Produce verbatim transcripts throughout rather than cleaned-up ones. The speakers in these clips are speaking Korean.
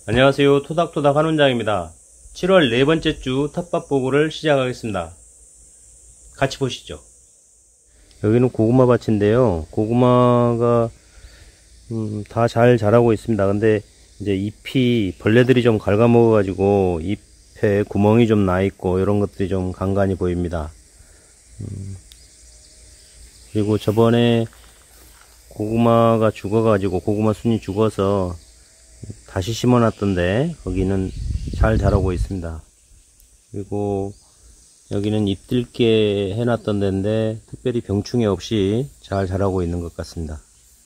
안녕하세요. 토닥토닥 한원장입니다. 칠월 네 번째 주 텃밭 보고를 시작하겠습니다. 같이 보시죠. 여기는 고구마 밭인데요. 고구마가 음, 다 잘 자라고 있습니다. 근데 이제 잎이 벌레들이 좀 갉아먹어 가지고 잎에 구멍이 좀 나 있고 이런 것들이 좀 간간히 보입니다. 음, 그리고 저번에 고구마가 죽어 가지고 고구마 순이 죽어서 다시 심어 놨던데 거기는 잘 자라고 있습니다. 그리고 여기는 잎들게 해놨던 데인데 특별히 병충해 없이 잘 자라고 있는 것 같습니다.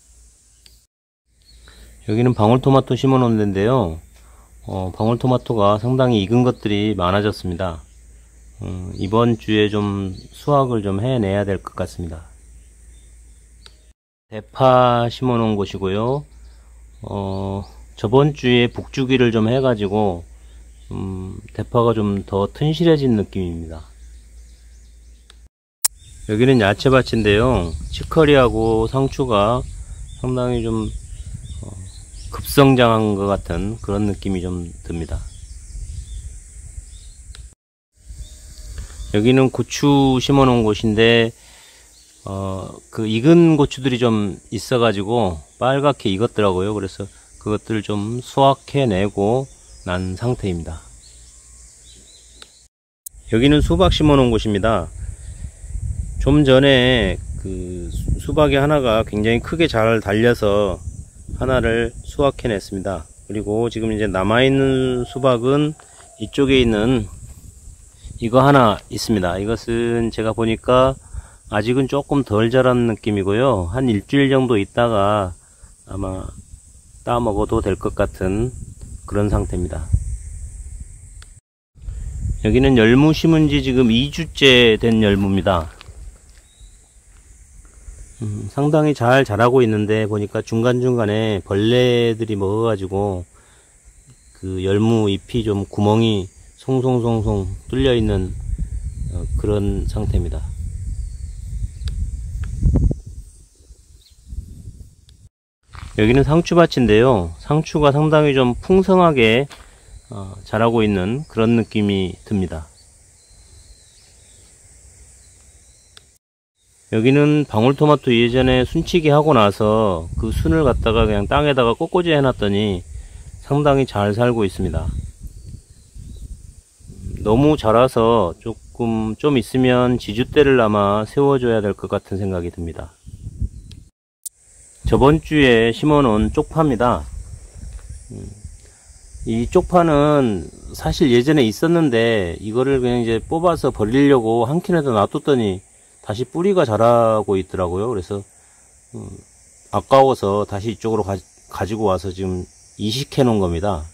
여기는 방울토마토 심어 놓은 데인데요. 어, 방울토마토가 상당히 익은 것들이 많아졌습니다. 어, 이번 주에 좀 수확을 좀 해내야 될 것 같습니다. 대파 심어 놓은 곳이고요. 어, 저번 주에 북주기를 좀 해가지고 음, 대파가 좀 더 튼실해진 느낌입니다. 여기는 야채밭인데요. 치커리하고 상추가 상당히 좀 어, 급성장한 것 같은 그런 느낌이 좀 듭니다. 여기는 고추 심어 놓은 곳인데 어, 그 익은 고추들이 좀 있어 가지고 빨갛게 익었더라고요. 그래서 그것들을 좀 수확해내고 난 상태입니다. 여기는 수박 심어 놓은 곳입니다. 좀 전에 그 수박이 하나가 굉장히 크게 잘 달려서 하나를 수확해냈습니다. 그리고 지금 이제 남아있는 수박은 이쪽에 있는 이거 하나 있습니다. 이것은 제가 보니까 아직은 조금 덜 자란 느낌이고요. 한 일주일 정도 있다가 아마 따 먹어도 될 것 같은 그런 상태입니다. 여기는 열무 심은 지 지금 이 주째 된 열무입니다. 음, 상당히 잘 자라고 있는데 보니까 중간중간에 벌레들이 먹어가지고 그 열무 잎이 좀 구멍이 송송송송 뚫려 있는 어, 그런 상태입니다. 여기는 상추밭인데요. 상추가 상당히 좀 풍성하게 어, 자라고 있는 그런 느낌이 듭니다. 여기는 방울토마토 예전에 순치기 하고 나서 그 순을 갖다가 그냥 땅에다가 꽂꽂이 해놨더니 상당히 잘 살고 있습니다. 너무 자라서 조금 좀 있으면 지주대를 아마 세워줘야 될 것 같은 생각이 듭니다. 저번 주에 심어 놓은 쪽파입니다. 이 쪽파는 사실 예전에 있었는데 이거를 그냥 이제 뽑아서 버리려고 한 캔에다 놔뒀더니 다시 뿌리가 자라고 있더라고요. 그래서 음, 아까워서 다시 이쪽으로 가, 가지고 와서 지금 이식해 놓은 겁니다.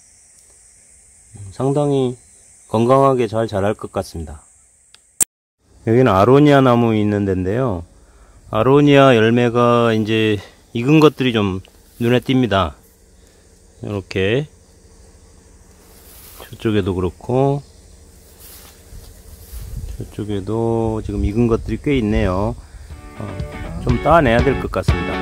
상당히 건강하게 잘 자랄 것 같습니다. 여기는 아로니아 나무 있는 데인데요. 아로니아 열매가 이제 익은 것들이 좀 눈에 띕니다. 이렇게 저쪽에도 그렇고 저쪽에도 지금 익은 것들이 꽤 있네요. 어, 좀 따내야 될 것 같습니다.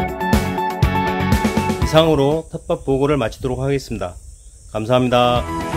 이상으로 텃밭 보고를 마치도록 하겠습니다. 감사합니다.